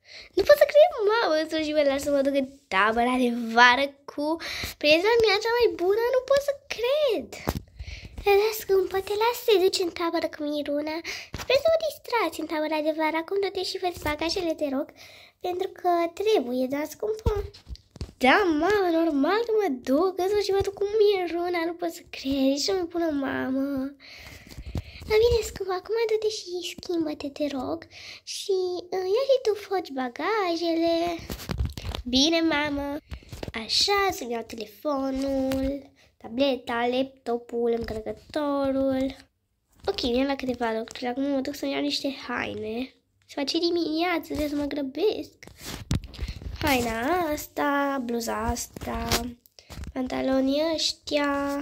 Nu pot să cred, mamă, în sfârșit mă las să mă duc în tabăra de vară cu prietena mea cea mai bună, nu pot să cred. Da, scumpă, te las să te duci în tabără cu Miruna. Sper să o distrați în tabăra de vară, acum tot și veți bagajele, te rog, pentru că trebuie, da, scumpă? Da, mamă, normal că mă duc, în sfârșit mă duc cu Miruna, nu pot să cred, nici nu-mi pună mamă. Dar bine, scumpă, acum du-te și schimbă-te, te rog, și ia și tu foci bagajele. Bine, mamă. Așa, să-mi iau telefonul, tableta, laptopul, încărcătorul. Ok, mi-am la câteva lucruri, acum mă duc să-mi iau niște haine. Se face dimineață, trebuie să mă grăbesc. Haina asta, bluza asta, pantalonii ăștia.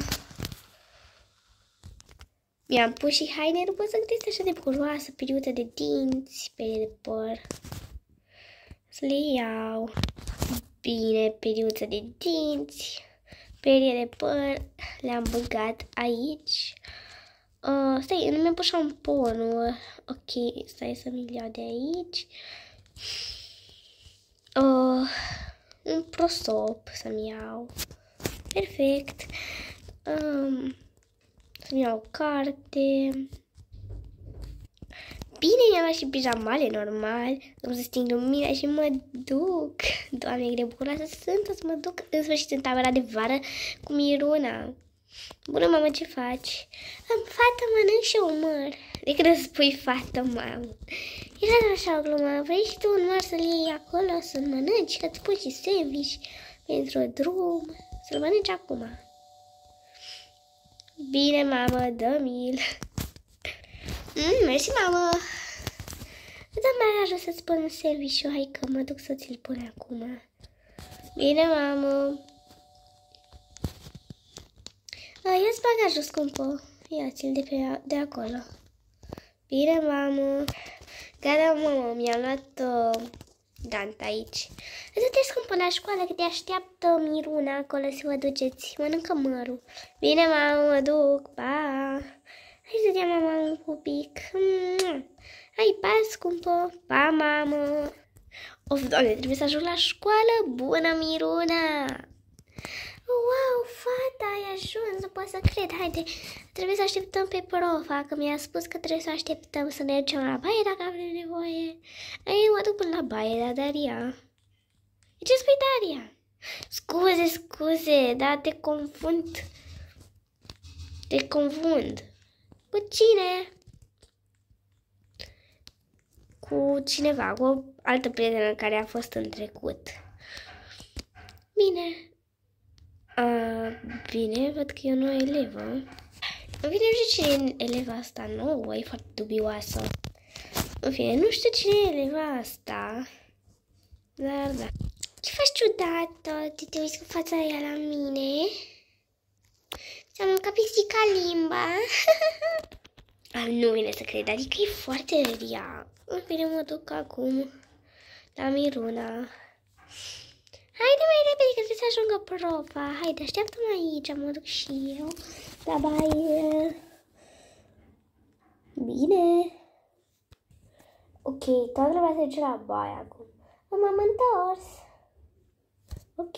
Mi-am pus și haine, nu pot să gătesc așa de bucuroasă, periuță de dinți, perie de păr. Să le iau. Bine, periuță de dinți, perie de păr, le-am băgat aici. Stai, nu mi-am pus șamponul. Ok, stai să mi-l iau de aici. Un prosop să-mi iau. Perfect. Să-mi iau o carte. Bine, mi-am luat și pijamale, normal. Am să sting lumina și mă duc. Doamne, cât de bucuroasă sunt, o să mă duc în sfârșit în tabăra de vară cu Miruna. Bună, mamă, ce faci? Fată, mănânc și eu un măr. De când îți spui fată, mamă? Era așa o glumă. Vrei și tu un măr să-l iei acolo, să-l mănânci? Că-ți pui și sandwich pentru drum. Să-l mănânci acum. Bine, mamă, dă-mi-l. Mersi, mamă. Dar mai ajuns să-ți pun un sandwich. Hai că mă duc să ți-l pun acum. Bine, mamă. Ia-ți bagajul, scumpă. Ia-ți-l de acolo. Bine, mamă. Gata, mamă, mi-am luat Dante aici. Du-te, scumpă, la școală, că te așteaptă Miruna acolo să vă duceți. Mănâncă mărul. Bine, mamă, mă duc. Pa. Hai să dea mama un pupic. Hai, pa, scumpă. Pa, mamă. Of, doamne, trebuie să ajung la școală. Bună, Miruna. Wow, fata, ai ajuns, nu pot să cred. Haide, trebuie să așteptăm pe profa, că mi-a spus că trebuie să așteptăm să ne ducem la baie dacă avem nevoie. Ei, mă duc până la baie, da, Daria? Ce spui, Daria? Scuze, da, te confund. Cu cine? Cu cineva, cu o altă prietenă care a fost în trecut. Bine. Bine, văd că e o nouă elevă. În fine, nu știu cine e eleva asta nouă, e foarte dubioasă. În fine, nu știu cine e eleva asta. Dar da. Ce faci ciudată? Te uiți cu fața aia la mine? Ți-am mâncat pisica limba. Nu vine să cred, adică e foarte rea. În fine, mă duc acum la Miruna. Haide mai repede că trebuie să ajungă profa. Haide, așteaptă-mă aici, mă duc și eu la baie. Bine. Ok, toată lumea se duce la baie acum. M-am întors. Ok.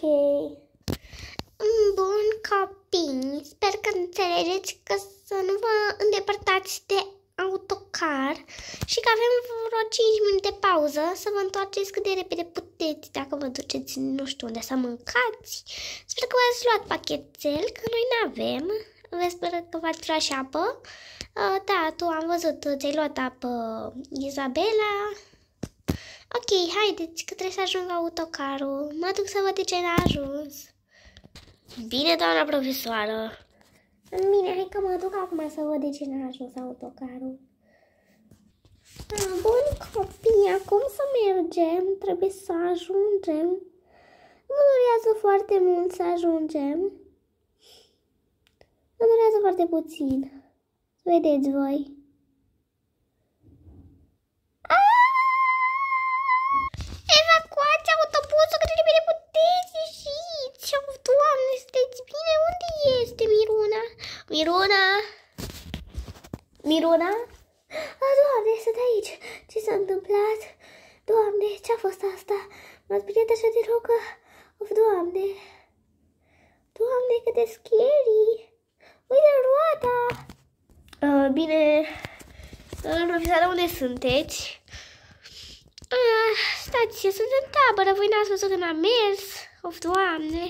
Bun, copii, sper că înțelegeți că să nu vă îndepărtați de autocar și că avem vreo 5 minute pauză să vă întoarceți cât de repede puteți dacă vă duceți nu știu unde să mâncați. Sper că v-ați luat pachetel, că noi n-avem. Sper că v-ați luat și apă. Da, tu am văzut, ți-ai luat apă, Izabela. Ok, haideți că trebuie să ajung autocarul. Mă duc să văd de ce n-a ajuns. Bine, doamna profesoară. Bine, hai că mă duc acum să văd de ce n-a ajuns autocarul. Bun, copii, acum să mergem. Trebuie să ajungem. Nu durează foarte mult să ajungem. Nu durează foarte puțin. Vedeți voi. Evacuați autobuzul, că trebuie de puteți ieșiți. Doamne, sunteți bine? Unde este Miruna? Miruna? Doamne, sunt aici. Ce s-a întâmplat? Doamne, ce-a fost asta? M-ați prins așa de rău că... Of, Doamne! Doamne, cât de scary! Uite roata! Bine... Profesoară, unde sunteți? Stați, eu sunt în tabără, voi n-ați văzut când am mers? Of, Doamne!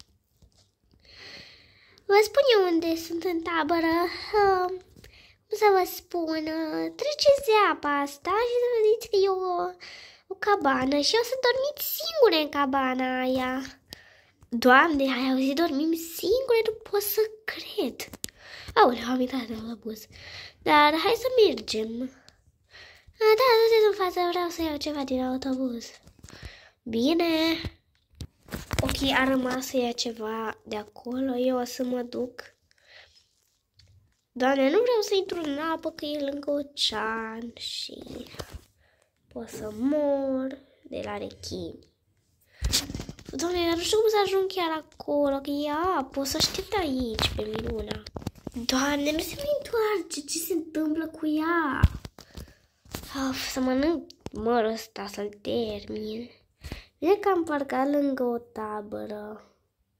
Vă spun eu unde sunt în tabără. Cum să vă spun? Treceți de apa asta și să vedeți că e o cabană și o să dormiți singure în cabana aia. Doamne, ai auzit, dormim singure? Nu pot să cred. Aoleu, am intrat în autobuz. Dar hai să mergem. Da, du-te în față, vreau să iau ceva din autobuz. Bine. Ok, a rămas să ia ceva de acolo, eu o să mă duc. Doamne, nu vreau să intru în apă, că e lângă ocean și pot să mor de la rechini. Doamne, dar nu știu cum să ajung chiar acolo, că e apă, o să aștept aici pe Miruna. Doamne, nu se mai întoarce, ce se întâmplă cu ea? Să mănânc mărul ăsta, să-l termin. Bine că am parcat lângă o tabără.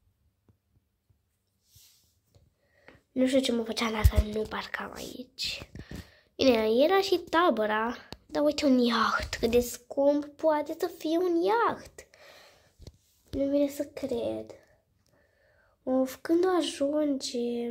Nu știu ce mă făceam dacă nu parcam aici. Bine, era și tabăra. Dar uite, un iaht. Cât de scump poate să fie un iaht. Nu vine să cred. Of, când o ajunge...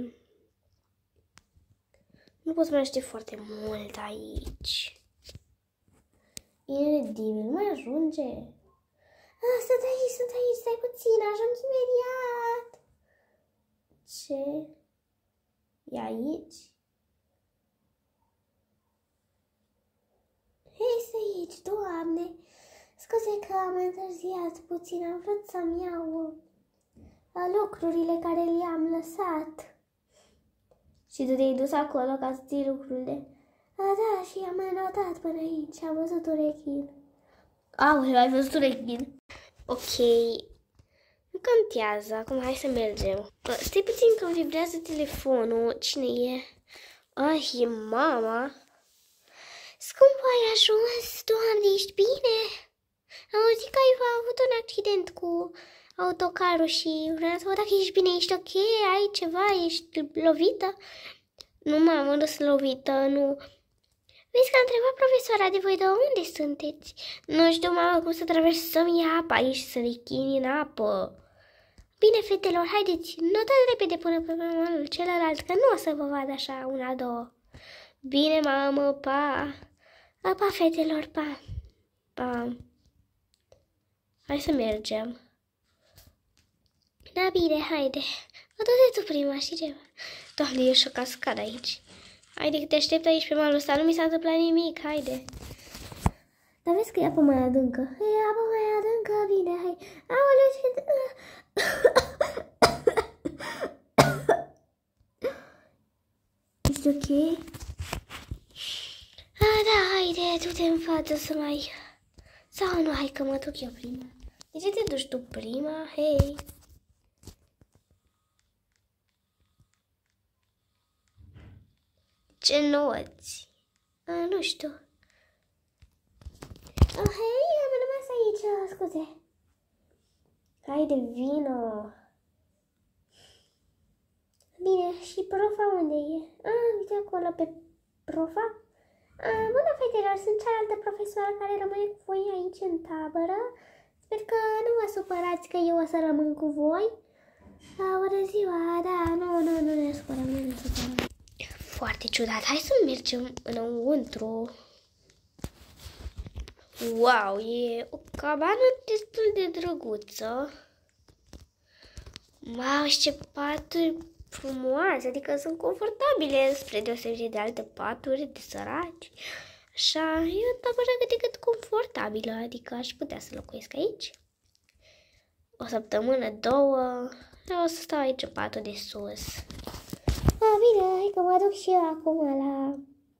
Nu pot să mai aștept foarte mult aici. Inedibil, nu mai ajunge. Sunt aici, stai puțin, ajung imediat. Ce? E aici? Hei, stai aici, Doamne. Scuze că am întârziat puțin, am vrut să-mi iau lucrurile care le-am lăsat. Și tu te-ai dus acolo ca să ții lucrurile? Da, și am notat până aici, am văzut urechin. Aoleu, ai văzut urechin? Ok, nu contează, acum hai să mergem. Stai puțin că îmi vibrează telefonul, cine e? E mama. Scump, ai ajuns, Doamne, ești bine? Am auzit că ai avut un accident cu autocarul și vreau să văd dacă ești bine, ești ok, ai ceva, ești lovită? Nu, mamă, nu sunt lovită, nu. Vezi că am întrebat profesoara de voi de unde sunteți? Nu știu, mamă, cum să traversăm apa aici, să rechini în apă. Bine, fetelor, haideți, notați repede până pe malul celălalt, că nu o să vă vad așa, una, două. Bine, mamă, pa. Pa, fetelor, pa. Pa. Hai să mergem. Da, bine, haide. Du-te tu prima și ceva. Doamne, eu și o cascadă aici. Haide că te aștept aici pe malul ăsta, nu mi s-a întâmplat nimic, haide. Dar vezi că e apă mai adâncă. E apă mai adâncă, bine, hai. Aoleu, ce... Ești ok? Da, haide, du-te în față să mai... Sau nu, hai că mă duc eu prima. De ce te duci tu prima? Hei! Ce noți? Nu știu. Hei, am rămas aici, scuze. Haide, vino. Bine, și profa unde e? Uite acolo pe profa. Bună, fetelor, sunt cealaltă profesoară care rămâne cu voi aici în tabără. Sper că nu vă supărați că eu o să rămân cu voi. Bună ziua, da, nu ne supărăm, nu ne supărăm. Foarte ciudat, hai să mergem înăuntru. Wow, e o cabană destul de drăguță. Wow, și ce paturi frumoase, adică sunt confortabile spre deosebire de alte paturi de săraci. Așa, e o tabără cât de cât confortabilă, adică aș putea să locuiesc aici. O săptămână, două, eu o să stau aici în patul de sus. Bine, hai că mă duc și eu acum la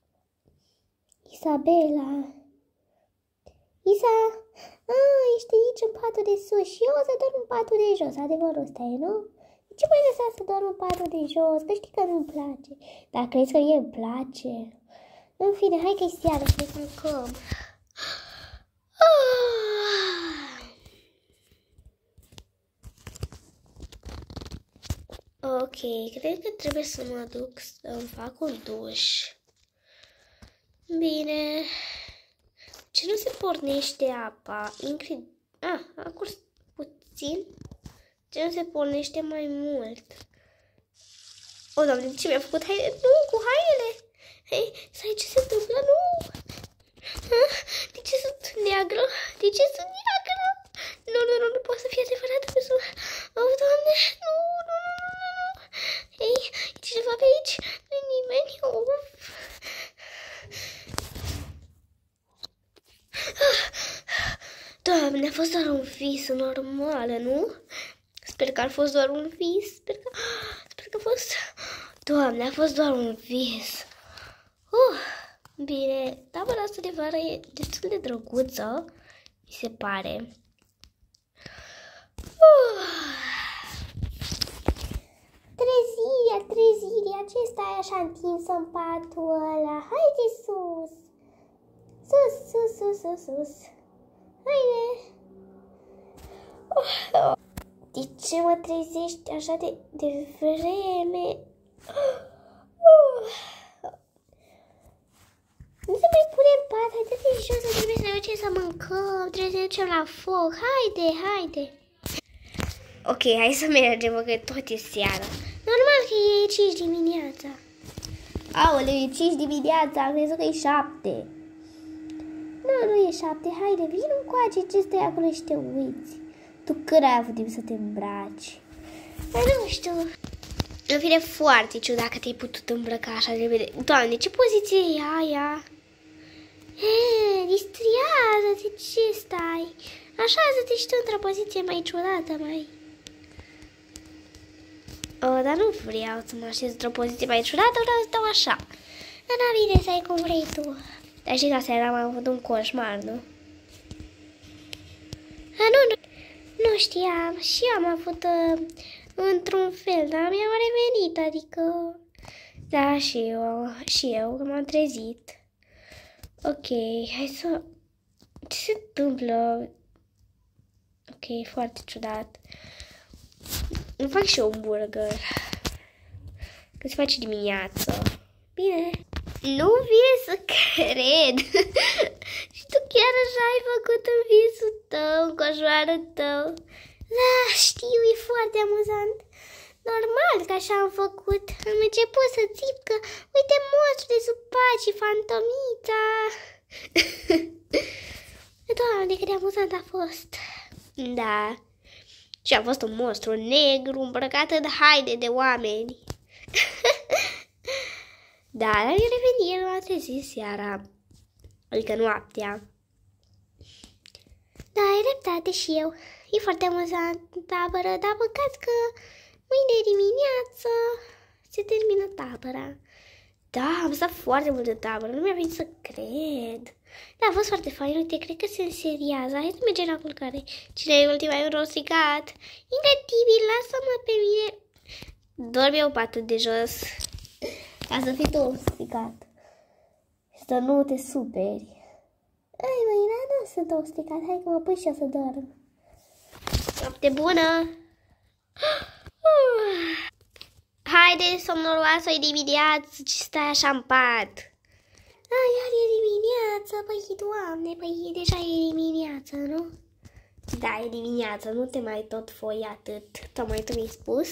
Isabela. Isa, ești aici în patul de sus și eu o să dorm în patul de jos, adevărul ăsta e, nu? De ce mai lăsa să dorm în patul de jos? Că știi că nu-mi place. Dar crezi că mie îmi place? În fine, hai că-i seara să ne culcăm. cred că trebuie să mă duc să-mi fac un duș. Bine. Ce nu se pornește apa? A curs puțin. Ce nu se pornește mai mult? O, Doamne, ce mi-a făcut haine? Nu, cu hainele! Hei, stai, ce se întâmplă? Nu! De ce sunt neagră? De ce sunt neagră? Nu poate să fie adevărat. Oh, Doamne, nu. Hei, e cineva pe aici? Nu-i nimeni. Doamne, a fost doar un vis normală, nu? Sper că a fost doar un vis. Sper că a fost... Doamne, a fost doar un vis. Bine, tabăra asta de vară e destul de drăguță, mi se pare. Trezirea, ce stai așa întinsă în patul ăla? Haide sus! Sus! Haide! De ce mă trezești așa de vreme? Nu se mai pune în pat, haideți jos, trebuie să ne ducem să mâncăm, trebuie să ne ducem la foc, haide! Ok, hai să mergem, că tot e seara. Normal că e 5 dimineața. Aoleu, e 5 dimineața, am crezut că e 7. Nu e 7, haide, vin încoace, ce stai acolo și te uiți. Tu când ai avut timp să te îmbraci? Dar nu știu. Îmi vine foarte ciudat că te-ai putut îmbrăca așa de repede. Doamne, ce poziție e aia? Distriază-te, ce stai? Așează-te și tu într-o poziție mai ciudată, mai. Dar nu vreau să mă așez într-o poziție mai ciudată, vreau să stau așa. Dar n-a bine să ai cum vrei tu. Dar și că seara am avut un coșmar, nu? Nu știam. Și eu am avut într-un fel, dar mi-am revenit, adică... Da, și eu m-am trezit. Ok, hai să... Ce se întâmplă? Ok, foarte ciudat. Îmi fac și eu un burger. Că se face dimineață. Bine. Nu vine să cred. Și tu chiar așa ai făcut în visul tău, în coșmarul tău. Da, știu, e foarte amuzant. Normal că așa am făcut. Am început să țip că, uite, monstru de sub pat și fantomița. Doamne, cât de amuzant a fost. Da. Și a fost un monstru negru îmbrăcat în haine de oameni. Da, dar el revenit, el m-a trezit seara. Adică noaptea. Da, ai dreptate și eu. E foarte amuzant în tabără, dar păcat că mâine dimineață se termină tabăra. Da, am stat foarte mult în tabără, nu mi-a venit să cred. Da, a fost foarte fain, uite, cred că se înseriază. Hai să mergem la culcare. Cine e ultima înrosticat? Incredibil, lasă-mă pe mine. Dorm eu patul de jos. Ca să fii tu stricat. Să nu te superi. Ai, măi, nu sunt osticat. Hai că mă pui și eu să dorm. Noapte bună! Haide, somnoroasă, e dimineață, ce stai așa în pat? Iar e dimineață, păi, Doamne, păi, deja e dimineață, nu? Da, e dimineață, nu te mai tot foi atât, tocmai tu mi-ai spus.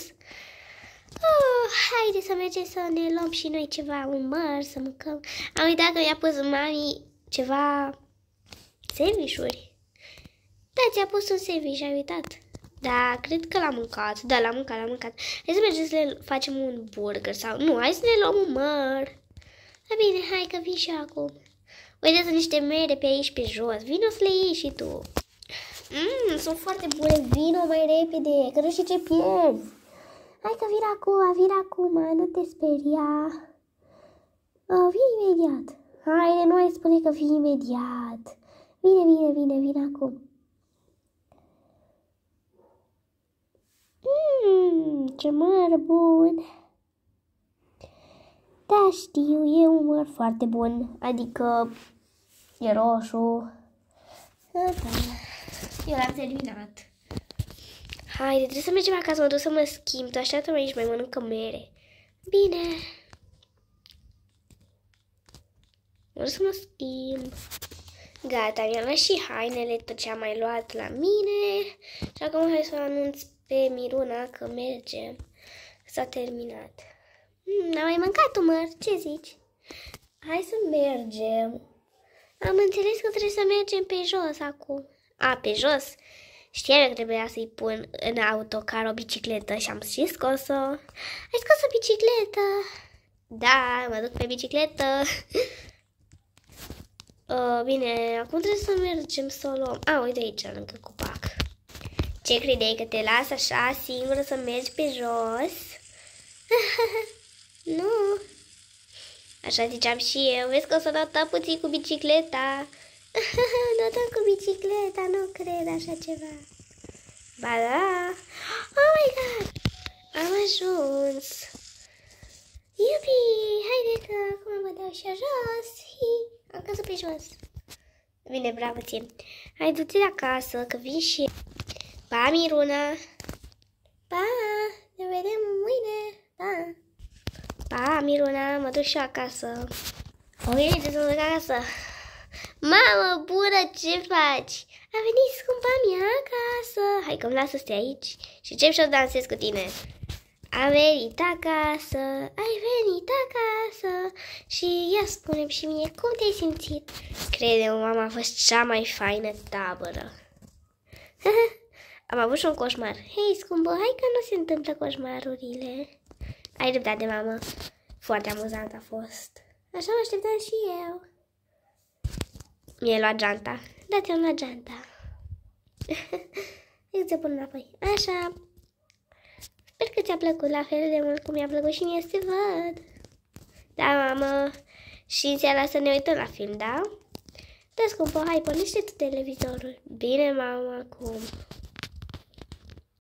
Haide să mergem să ne luăm și noi ceva, un măr, să mâncăm. Am uitat că mi-a pus mami ceva sandvișuri. Da, ți-a pus un sandviș, ai uitat? Da, cred că l-am mâncat. Da, l-am mâncat. Hai să mergem să le facem un burger sau... Nu, hai să ne luăm un măr. Da, bine, hai că vin și acum. Uite, sunt niște mere pe aici, pe jos. Vino să le iei și tu. Sunt foarte bune. Vino mai repede, că nu știu ce pierzi. Hai că vin acum, nu te speria. Vin imediat. Haide, nu mai spune că vin imediat. Vine acum. Ce măr bun. Da, știu, e un măr foarte bun. Adică e roșu. Da, eu l-am terminat. Haide, trebuie să mergem acasă, mă duc să mă schimb. Tu așteaptă-mă aici, mai mănâncă mere. Bine. Mă duc să mă schimb. Gata, mi-am luat și hainele, tot ce am mai luat la mine. Și acum hai să anunț pe Miruna că mergem. S-a terminat. Am mai mâncat umăr, ce zici? Hai să mergem. Am înțeles că trebuie să mergem pe jos acum. A, pe jos? Știam că trebuia să-i pun în autocar o bicicletă și am și scos-o. Ai scos o bicicletă? Da, mă duc pe bicicletă. Bine, acum trebuie să mergem să o luăm. A, uite aici, lângă copac. Ce credeai, că te las așa singură să mergi pe jos? Nu. Așa ziceam și eu. Vezi că o să dau puțin cu bicicleta. Nu dau cu bicicleta, nu cred așa ceva. Ba da. Oh my god. Am ajuns. Iubi, haide că acum mă dau și jos. Am căzut pe jos. Bine, bravo ție. Hai, du-te acasă, că vin și eu. Pa, Miruna. Pa, ne vedem mâine. Pa. Pa, Miruna, mă duc și acasă. Ok, trebuie să mă duc acasă. Mamă, bună, ce faci? A venit scumpa mea acasă. Hai că-mi lasă să stai aici și încep și-o dansez cu tine. Am venit acasă, ai venit acasă. Și ia spune-mi și mie, cum te-ai simțit? Crede-mă, mama, a fost cea mai faină tabără. Am avut și un coșmar. Hei, scumpă, hai că nu se întâmplă coșmarurile. Ai dreptate, mamă. Foarte amuzant a fost. Așa mă așteptam și eu. Mi-ai luat geanta. Da, ți-am luat geanta. Hai să pun înapoi. Așa. Sper că ți-a plăcut la fel de mult cum mi-a plăcut și mie să te văd. Da, mamă. Și în seara să ne uităm la film, da? Da, scumpă, hai, pornește tu televizorul. Bine, mama, acum.